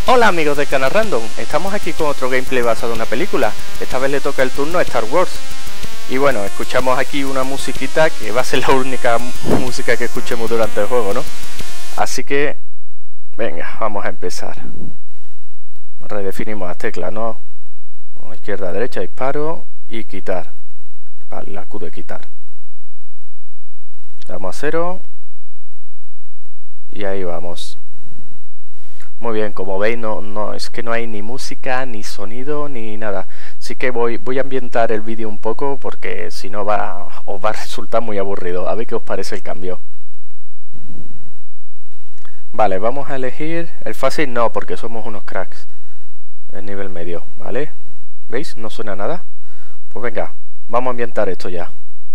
Hola amigos de Canal Random, estamos aquí con otro gameplay basado en una película. Esta vez le toca el turno a Star Wars. Y bueno, escuchamos aquí una musiquita que va a ser la única música que escuchemos durante el juego, ¿no? Así que, venga, vamos a empezar. Redefinimos las teclas, ¿no? Izquierda, derecha, disparo y quitar. La Q de quitar. Damos a 0. Y ahí vamos. Muy bien, como veis, es que no hay ni música, ni sonido, ni nada. Así que voy a ambientar el vídeo un poco porque si no os va a resultar muy aburrido. A ver qué os parece el cambio. Vale, vamos a elegir el fácil, no, porque somos unos cracks. El nivel medio, ¿vale? ¿Veis? No suena nada. Pues venga, vamos a ambientar esto ya.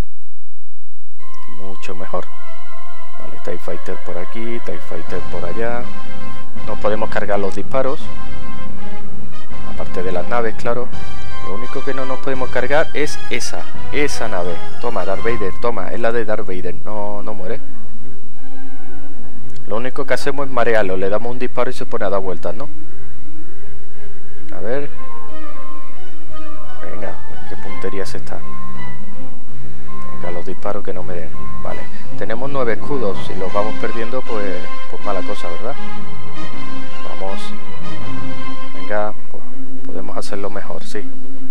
Mucho mejor. Vale, TIE Fighter por aquí, TIE Fighter por allá. No podemos cargar los disparos, aparte de las naves, claro. Lo único que no nos podemos cargar es esa nave. Toma, Darth Vader, toma, es la de Darth Vader. No muere. Lo único que hacemos es marearlo, le damos un disparo y se pone a dar vueltas, ¿no? A ver. Venga, qué puntería es esta. Venga, los disparos que no me den. Vale, tenemos 9 escudos. Si los vamos perdiendo, pues mala cosa, ¿verdad? Vamos. Venga, pues podemos hacerlo mejor, sí.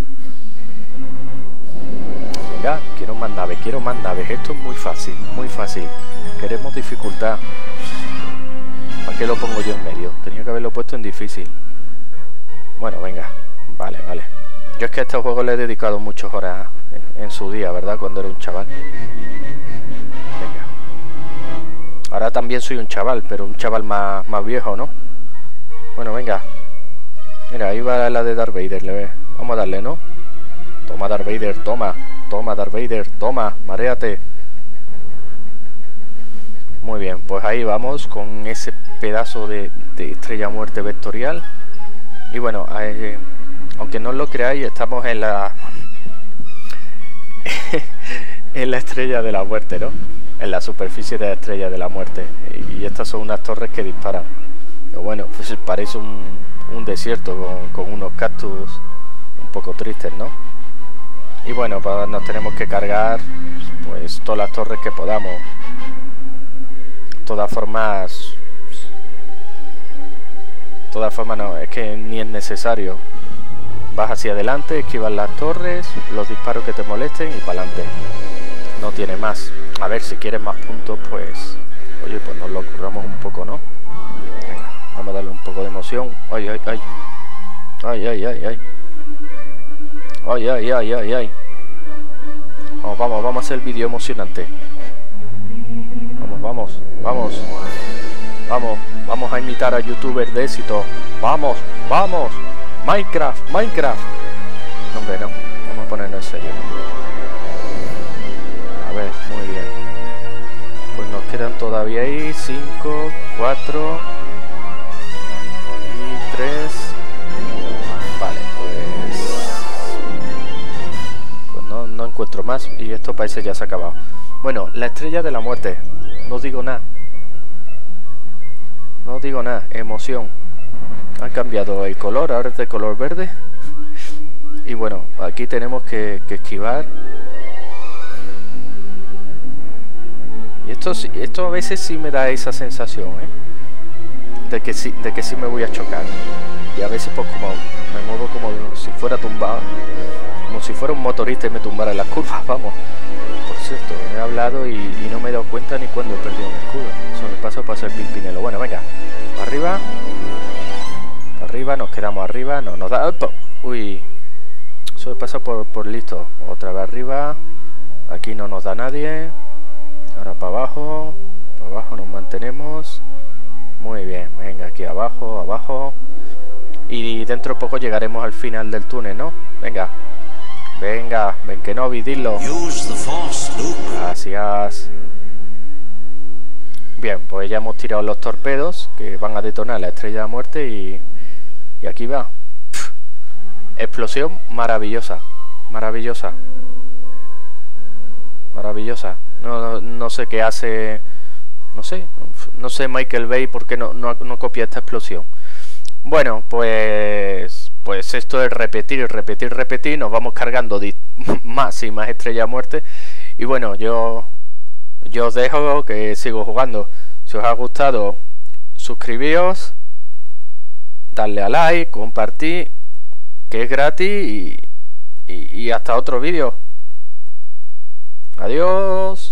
Venga, quiero más naves. Esto es muy fácil, muy fácil. Queremos dificultad. ¿Para qué lo pongo yo en medio? Tenía que haberlo puesto en difícil. Bueno, venga. Vale. Yo es que a este juego le he dedicado muchas horas en su día, ¿verdad? Cuando era un chaval. Venga. Ahora también soy un chaval, pero un chaval más viejo, ¿no? Bueno, venga. Mira, ahí va la de Darth Vader, le ve. Vamos a darle, ¿no? Toma, Darth Vader, toma. Toma, Darth Vader, toma. Maréate. Muy bien, pues ahí vamos con ese pedazo de estrella muerte vectorial. Y bueno, aunque no lo creáis, estamos en la en la estrella de la muerte, ¿no? En la superficie de la estrella de la muerte. Y estas son unas torres que disparan. Pero bueno, pues parece un desierto con unos cactus un poco tristes, ¿no? Y bueno, pues nos tenemos que cargar pues todas las torres que podamos. De todas formas no, es que ni es necesario. Vas hacia adelante, esquivas las torres, los disparos que te molesten y para adelante. No tiene más. A ver, si quieres más puntos, pues oye, pues nos lo curramos un poco, ¿no? Venga, vamos a darle un poco de emoción. Ay. Vamos a hacer el vídeo emocionante. Vamos a imitar a youtubers de éxito. Vamos. Minecraft. No, hombre, no. Vamos a ponernos en serio. A ver, muy bien. Pues nos quedan todavía ahí 5, 4 y 3. Vale, pues no encuentro más. Y esto parece ya se ha acabado. Bueno, la estrella de la muerte. No digo nada. Emoción. Han cambiado el color, ahora es de color verde. Y bueno, aquí tenemos que esquivar. Y esto a veces sí me da esa sensación, de que sí me voy a chocar. Y a veces pues como me muevo como si fuera tumbado, como si fuera un motorista y me tumbara en las curvas, vamos. Por cierto, he hablado y no me he dado cuenta ni cuando he perdido un escudo. Eso me pasa para ser pimpinelo. Bueno, venga, para arriba, nos quedamos arriba, no nos da. Uy, eso me pasa por listo. Otra vez arriba, aquí no nos da nadie. Ahora para abajo nos mantenemos. Muy bien, venga, aquí abajo. Y dentro de poco llegaremos al final del túnel, ¿no? Venga, ven que no, vidilo. Gracias. Bien, pues ya hemos tirado los torpedos que van a detonar la estrella de la muerte y aquí va. Explosión maravillosa. No sé qué hace. No sé Michael Bay por qué no copia esta explosión. Bueno, pues esto es repetir, repetir, repetir. Nos vamos cargando más y más estrella a muerte. Y bueno, yo os dejo que sigo jugando. Si os ha gustado, suscribíos, darle a like, compartir, que es gratis, y hasta otro vídeo. Adiós.